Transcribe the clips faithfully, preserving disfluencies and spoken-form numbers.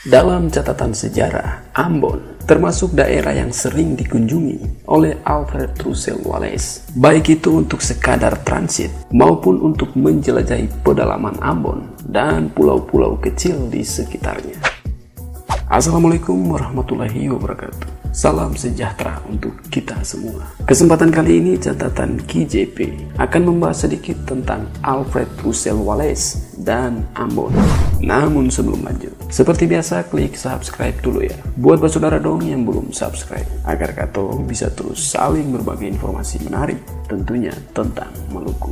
Dalam catatan sejarah, Ambon termasuk daerah yang sering dikunjungi oleh Alfred Russel Wallace, baik itu untuk sekadar transit maupun untuk menjelajahi pedalaman Ambon dan pulau-pulau kecil di sekitarnya. Assalamualaikum warahmatullahi wabarakatuh. Salam sejahtera untuk kita semua. Kesempatan kali ini catatan K J P akan membahas sedikit tentang Alfred Russel Wallace dan Ambon. Namun sebelum lanjut, seperti biasa klik subscribe dulu ya. Buat saudara dong yang belum subscribe, agar Kato bisa terus saling berbagi informasi menarik tentunya tentang Maluku.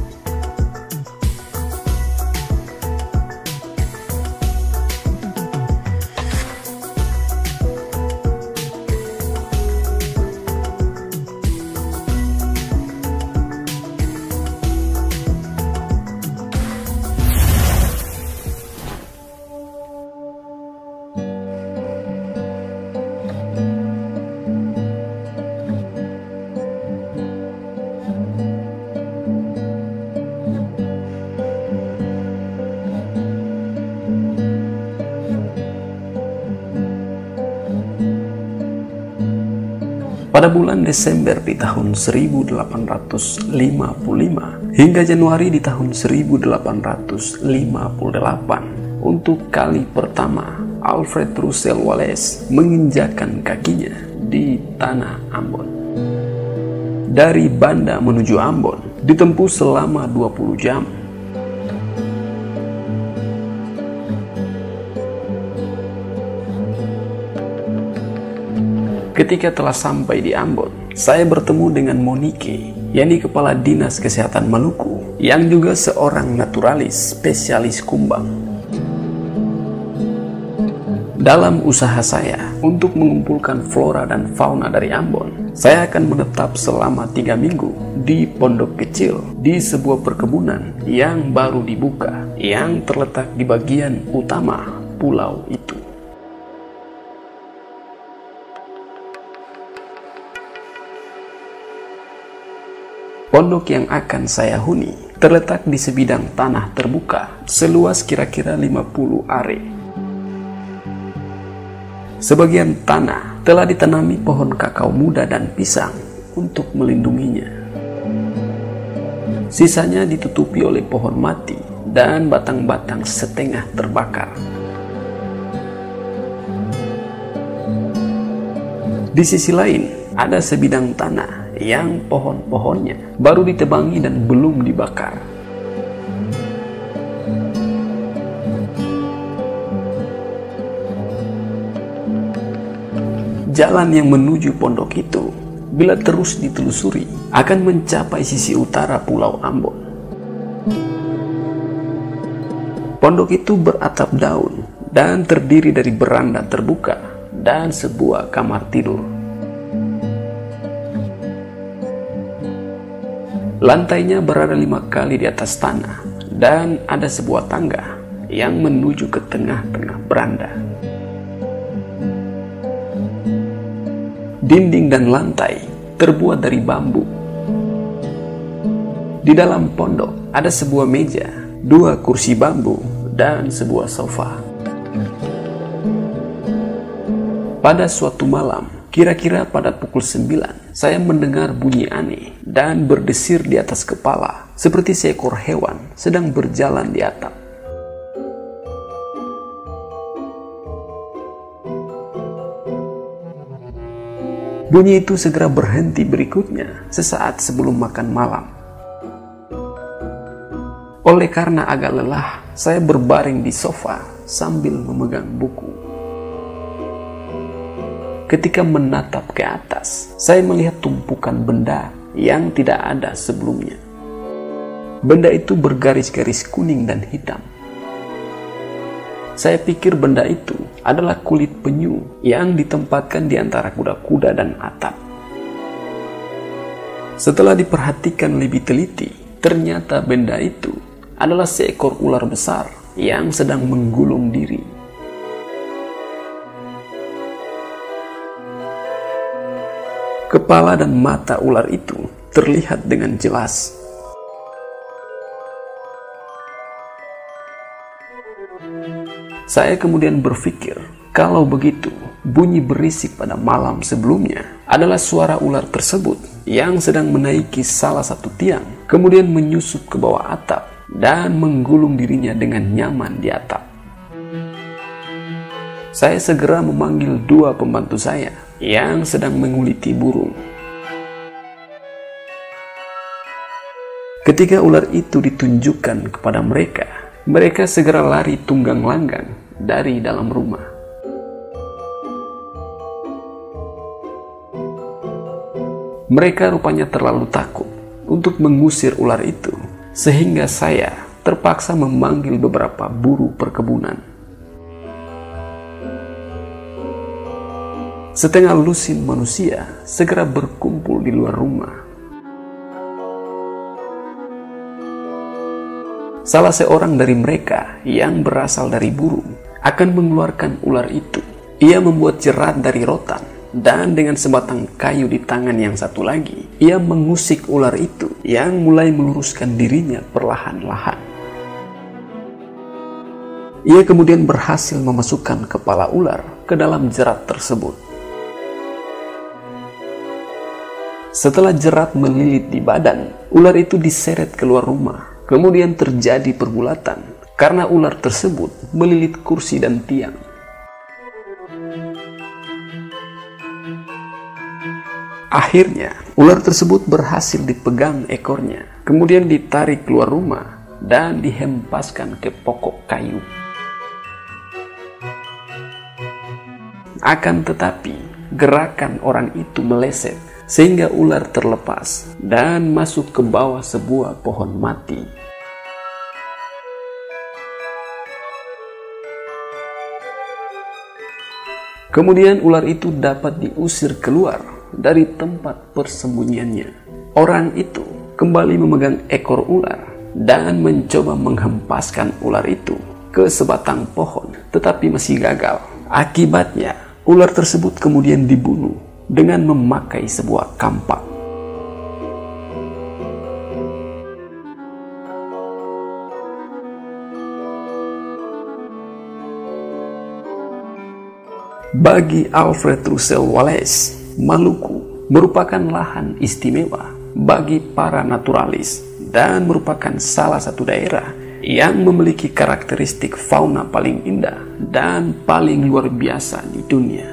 Pada bulan Desember di tahun seribu delapan ratus lima puluh lima hingga Januari di tahun seribu delapan ratus lima puluh delapan, untuk kali pertama Alfred Russel Wallace menginjakan kakinya di tanah Ambon. Dari Banda menuju Ambon ditempuh selama dua puluh jam. Ketika telah sampai di Ambon, saya bertemu dengan Monike, yakni Kepala Dinas Kesehatan Maluku, yang juga seorang naturalis spesialis kumbang. Dalam usaha saya untuk mengumpulkan flora dan fauna dari Ambon, saya akan menetap selama tiga minggu di pondok kecil di sebuah perkebunan yang baru dibuka, yang terletak di bagian utama pulau itu. Pondok yang akan saya huni terletak di sebidang tanah terbuka seluas kira-kira lima puluh are. Sebagian tanah telah ditanami pohon kakao muda dan pisang untuk melindunginya. Sisanya ditutupi oleh pohon mati dan batang-batang setengah terbakar. Di sisi lain, ada sebidang tanah yang pohon-pohonnya baru ditebangi dan belum dibakar. Jalan yang menuju pondok itu, bila terus ditelusuri, akan mencapai sisi utara Pulau Ambon. Pondok itu beratap daun dan terdiri dari beranda terbuka dan sebuah kamar tidur. Lantainya berada lima kali di atas tanah dan ada sebuah tangga yang menuju ke tengah-tengah beranda. Dinding dan lantai terbuat dari bambu. Di dalam pondok ada sebuah meja, dua kursi bambu, dan sebuah sofa. Pada suatu malam, kira-kira pada pukul sembilan, saya mendengar bunyi aneh dan berdesir di atas kepala, seperti seekor hewan sedang berjalan di atap. Bunyi itu segera berhenti berikutnya sesaat sebelum makan malam. Oleh karena agak lelah, saya berbaring di sofa sambil memegang buku. Ketika menatap ke atas, saya melihat tumpukan benda yang tidak ada sebelumnya. Benda itu bergaris-garis kuning dan hitam. Saya pikir benda itu adalah kulit penyu yang ditempatkan di antara kuda-kuda dan atap. Setelah diperhatikan lebih teliti, ternyata benda itu adalah seekor ular besar yang sedang menggulung diri. Kepala dan mata ular itu terlihat dengan jelas. Saya kemudian berpikir, kalau begitu, bunyi berisik pada malam sebelumnya adalah suara ular tersebut yang sedang menaiki salah satu tiang, kemudian menyusup ke bawah atap dan menggulung dirinya dengan nyaman di atap. Saya segera memanggil dua pembantu saya yang sedang menguliti burung. Ketika ular itu ditunjukkan kepada mereka, mereka segera lari tunggang langgang dari dalam rumah. Mereka rupanya terlalu takut untuk mengusir ular itu, sehingga saya terpaksa memanggil beberapa buruh perkebunan. Setengah lusin manusia segera berkumpul di luar rumah. Salah seorang dari mereka yang berasal dari burung akan mengeluarkan ular itu. Ia membuat jerat dari rotan, dan dengan sebatang kayu di tangan yang satu lagi, ia mengusik ular itu yang mulai meluruskan dirinya perlahan-lahan. Ia kemudian berhasil memasukkan kepala ular ke dalam jerat tersebut. Setelah jerat melilit di badan, ular itu diseret keluar rumah. Kemudian terjadi pergulatan karena ular tersebut melilit kursi dan tiang. Akhirnya, ular tersebut berhasil dipegang ekornya, kemudian ditarik keluar rumah dan dihempaskan ke pokok kayu. Akan tetapi, gerakan orang itu meleset sehingga ular terlepas dan masuk ke bawah sebuah pohon mati. Kemudian ular itu dapat diusir keluar dari tempat persembunyiannya. Orang itu kembali memegang ekor ular dan mencoba menghempaskan ular itu ke sebatang pohon, tetapi masih gagal. Akibatnya, ular tersebut kemudian dibunuh dengan memakai sebuah kampak. Bagi Alfred Russel Wallace, Maluku merupakan lahan istimewa bagi para naturalis dan merupakan salah satu daerah yang memiliki karakteristik fauna paling indah dan paling luar biasa di dunia.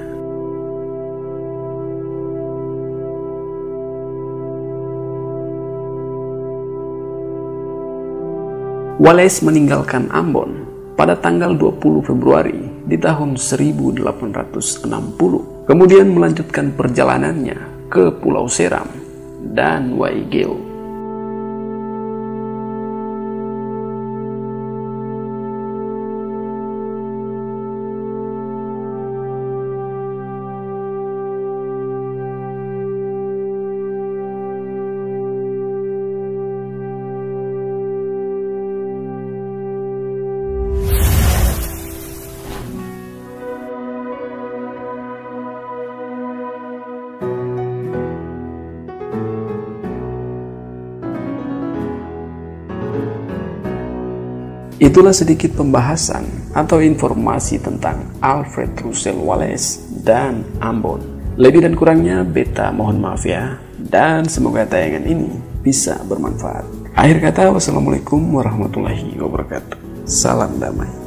Wallace meninggalkan Ambon pada tanggal dua puluh Februari di tahun seribu delapan ratus enam puluh, kemudian melanjutkan perjalanannya ke Pulau Seram dan Waigeo. Itulah sedikit pembahasan atau informasi tentang Alfred Russel Wallace dan Ambon. Lebih dan kurangnya beta mohon maaf ya, dan semoga tayangan ini bisa bermanfaat. Akhir kata, wassalamualaikum warahmatullahi wabarakatuh. Salam damai.